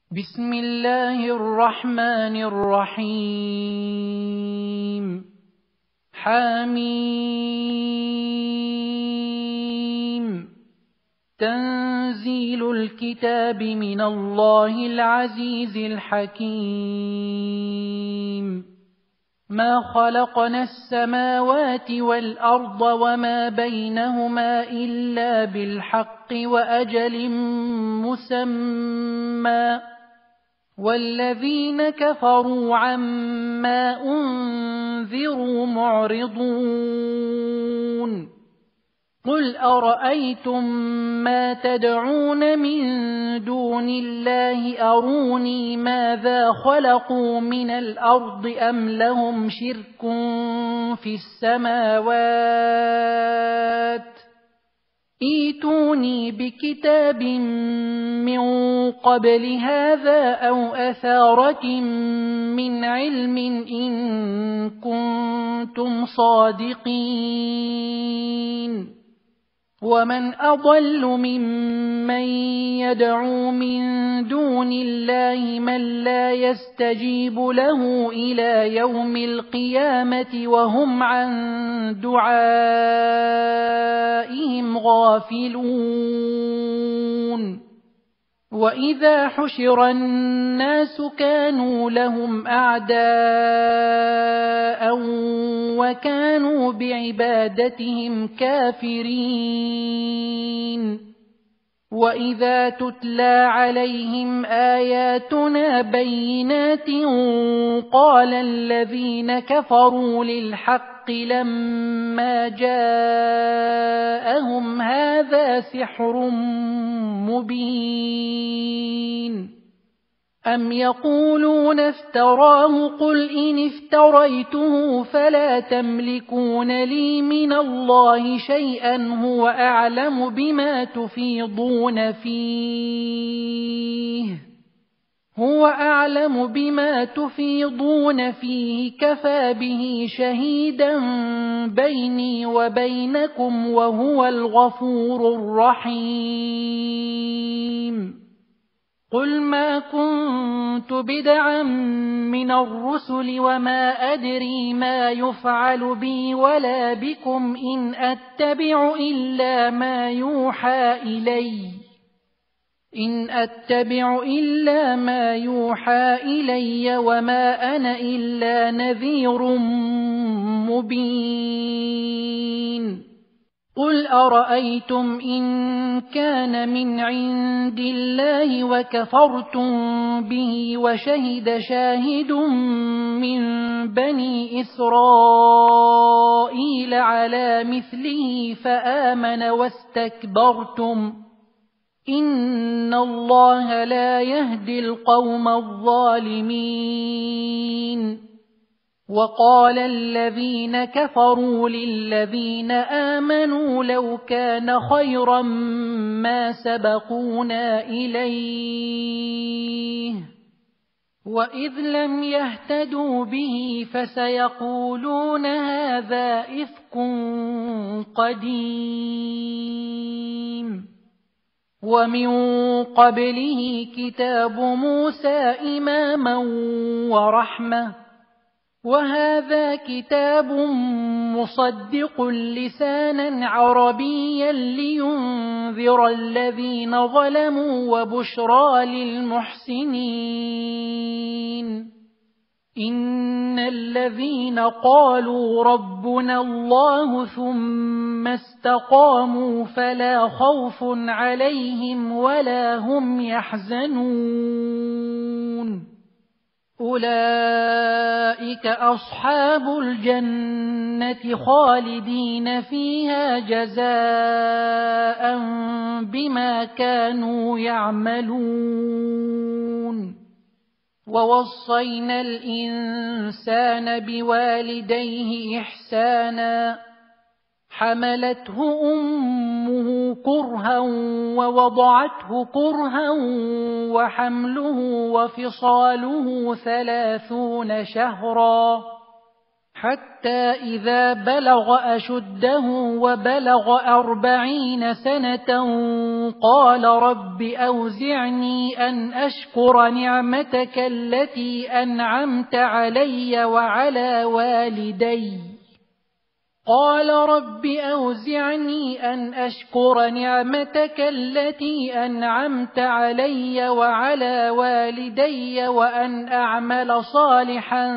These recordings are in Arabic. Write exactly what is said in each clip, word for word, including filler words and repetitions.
بسم الله الرحمن الرحيم حميم تنزيل الكتاب من الله العزيز الحكيم ما خلقنا السماوات والأرض وما بينهما إلا بالحق وأجل مسمى والذين كفروا عما أنذروا معرضون قل أرأيتم ما تدعون من دون الله أروني ماذا خلقوا من الأرض أم لهم شرك في السماوات ائتوني بكتاب من قبل هذا أو أثارة من علم إن كنتم صادقين ومن أضل ممن يدعو من دون الله من لا يستجيب له إلى يوم القيامة وهم عن دعائهم غافلون وإذا حشر الناس كانوا لهم أعداء وكانوا بعبادتهم كافرين وإذا تتلى عليهم آياتنا بينات قال الذين كفروا للحق لما جاءهم هذا سحر مبين أم يقولون افتراه قل إن افتريته فلا تملكون لي من الله شيئا هو أعلم بما تفيضون فيه هو أعلم بما تفيضون فيه كفى به شهيدا بيني وبينكم وهو الغفور الرحيم قل ما كنت بدعا من الرسل وما أدري ما يفعل بي ولا بكم إن أتبع إلا ما يوحى إلي إن أتبع إلا ما يوحى إلي وما أنا إلا نذير مبين قل أرأيتم إن كان من عند الله وكفرتم به وشهد شاهد من بني إسرائيل على مثله فآمن واستكبرتم إن الله لا يهدي القوم الظالمين وقال الذين كفروا للذين آمنوا لو كان خيرا ما سبقونا إليه وإذ لم يهتدوا به فسيقولون هذا إفك قديم ومن قبله كتاب موسى إماما ورحمة وهذا كتاب مصدق لسانا عربيا لينذر الذين ظلموا وبشرى للمحسنين إن الذين قالوا ربنا الله ثم استقاموا فلا خوف عليهم ولا هم يحزنون أولئك أصحاب الجنة خالدين فيها جزاء بما كانوا يعملون ووصينا الإنسان بوالديه إحسانا حملته أمه كرها ووضعته كرها وحمله وفصاله ثلاثون شهرا حتى إذا بلغ أشده وبلغ أربعين سنة قال رب أوزعني أن أشكر نعمتك التي أنعمت علي وعلى والدي قال رب أوزعني أن أشكر نعمتك التي أنعمت علي وعلى والدي وأن أعمل صالحا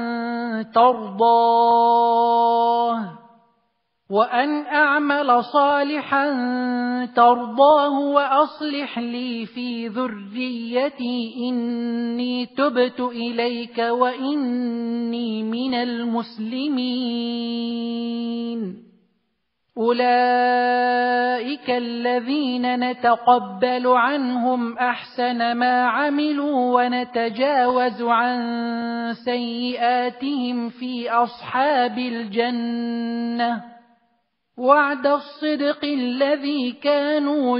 ترضاه وأن أعمل صالحا ترضاه وأصلح لي في ذريتي إني تبت إليك وإني من المسلمين. أولئك الذين نتقبل عنهم أحسن ما عملوا ونتجاوز عن سيئاتهم في أصحاب الجنة وعد الصدق الذي كانوا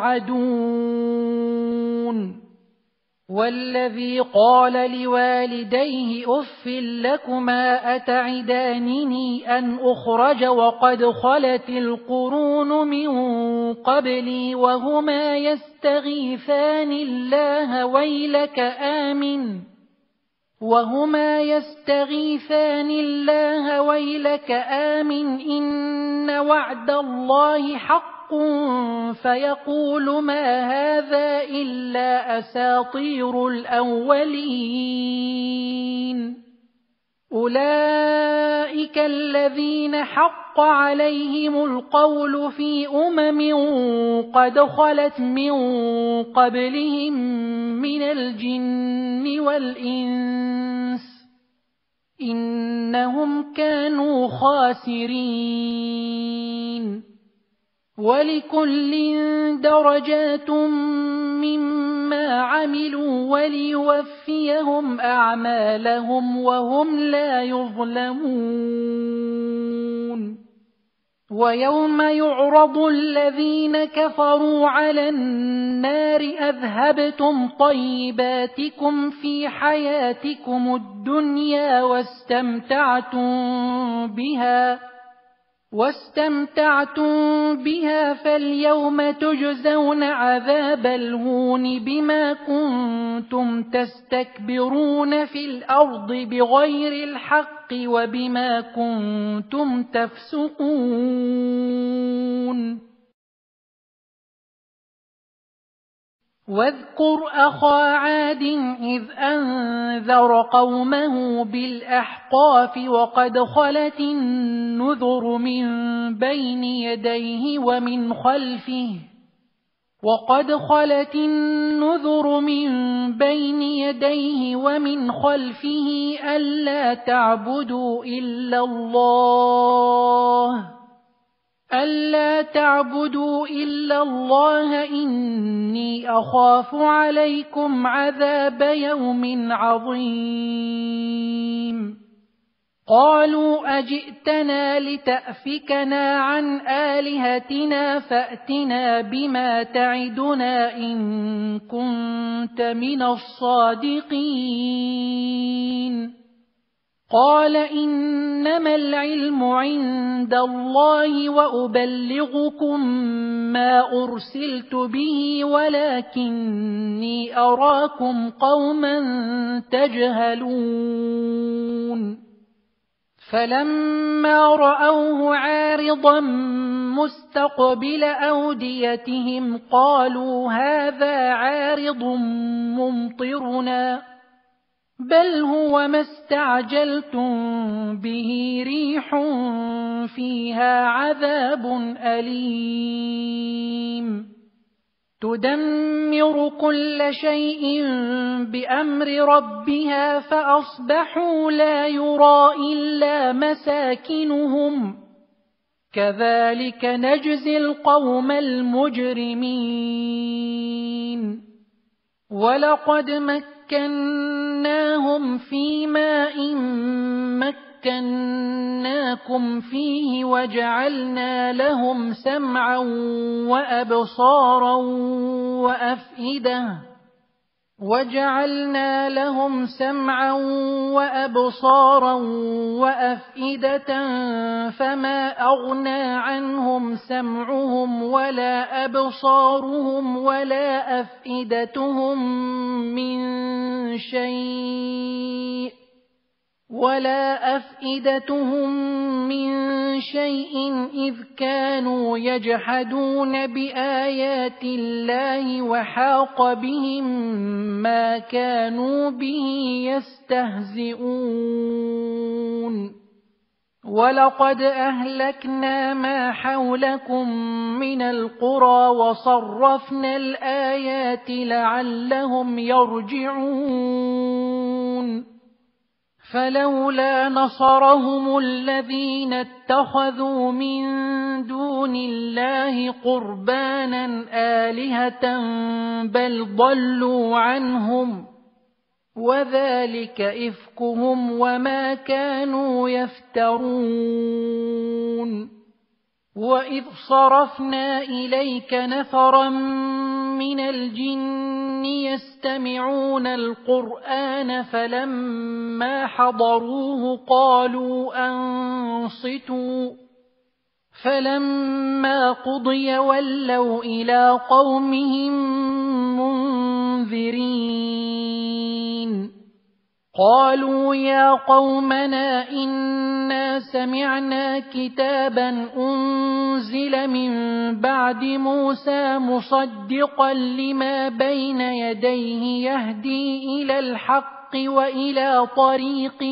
يوعدون. والذي قال لوالديه أف لكما أتعدانني أن أخرج وقد خلت القرون من قبلي وهما يستغيثان الله ويلك آمن وهما يستغيثان الله ويلك آمن إن وعد الله حق فيقول ما هذا إلا أساطير الأولين. أولئك الذين حق عليهم القول في أمم قد خلت من قبلهم من الجن والإنس إنهم كانوا خاسرين. ولكل درجات مما عملوا وليوفيهم أعمالهم وهم لا يظلمون. ويوم يعرض الذين كفروا على النار أذهبتم طيباتكم في حياتكم الدنيا واستمتعتم بها واستمتعتم بها فاليوم تجزون عذاب الهون بما كنتم تستكبرون في الأرض بغير الحق وبما كنتم تفسقون. واذكر أخا عاد إذ أنذر قومه بالأحقاف وقد خلت النذر من بين يديه ومن خلفه وقد خلت النذر من بين يديه ومن خلفه ألا تعبدوا إلا الله ألا تعبدوا إلا الله إني أخاف عليكم عذاب يوم عظيم. قالوا أجئتنا لتأفكنا عن آلهتنا فأتنا بما تعدنا إن كنت من الصادقين. قال إنما العلم عند الله وأبلغكم ما أرسلت به ولكني أراكم قوما تجهلون. فلما رأوه عارضا مستقبل أوديتهم قالوا هذا عارض ممطرنا بل هو ما استعجلتم به ريح فيها عذاب أليم تدمر كل شيء بأمر ربها فأصبحوا لا يرى إلا مساكنهم كذلك نجزي القوم المجرمين. ولقد مكناهم في ماء مكناكم فيه وجعلنا لهم سمعا وأبصارا وأفئدة وجعلنا لهم سمعا وأبصارا وأفئدة فما أغنى عنهم سمعهم ولا أبصارهم ولا أفئدتهم من شيء ولا أفئدتهم من شيء إذ كانوا يجحدون بآيات الله وحاق بهم ما كانوا به يستهزئون ولقد أهلكنا ما حولكم من القرى وصرفنا الآيات لعلهم يرجعون فلولا نصرهم الذين اتخذوا من دون الله قربانا آلهة بل ضلوا عنهم وذلك إفكهم وما كانوا يفترون وإذ صرفنا إليك نفرا من الجن يستمعون القرآن فلما حضروه قالوا أنصتوا فلما قضي ولوا إلى قومهم منذرين قالوا يا قومنا إنا سمعنا كتابا أنزل من بعد موسى مصدقا لما بين يديه يهدي إلى الحق وإلى طريق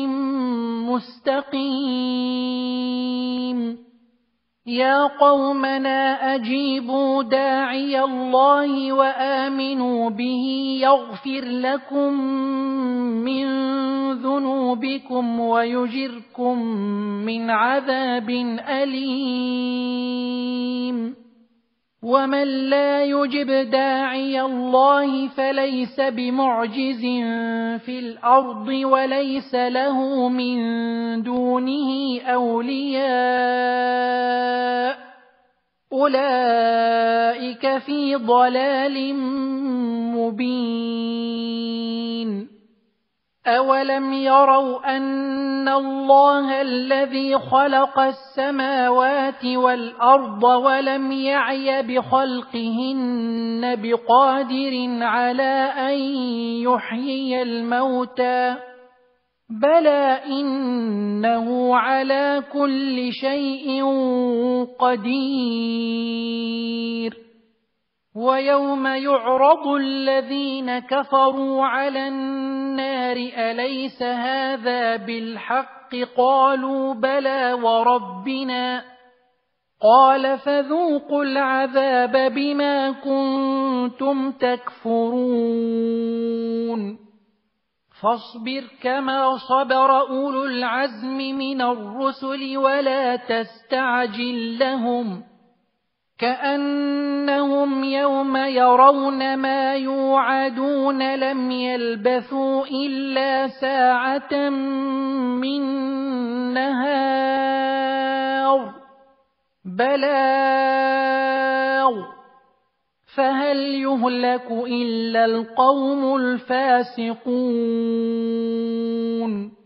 مستقيم يا قومنا أجيبوا داعي الله وآمنوا به يغفر لكم من ذنوبكم ويجركم من عذاب أليم ومن لا يجب داعي الله فليس بمعجز في الأرض وليس له من دونه أولياء أولئك في ضلال مبين أولم يروا أن الله الذي خلق السماوات والأرض ولم يعي بخلقهن بقادر على أن يحيي الموتى بلى إنه على كل شيء قدير ويوم يعرض الذين كفروا على النار أليس هذا بالحق قالوا بلى وربنا قال فذوقوا العذاب بما كنتم تكفرون فاصبر كما صبر أولو العزم من الرسل ولا تستعجل لهم كأنهم يوم يرون ما يوعدون لم يلبثوا إلا ساعة من نهار بلاغ فهل يهلك إلا القوم الفاسقون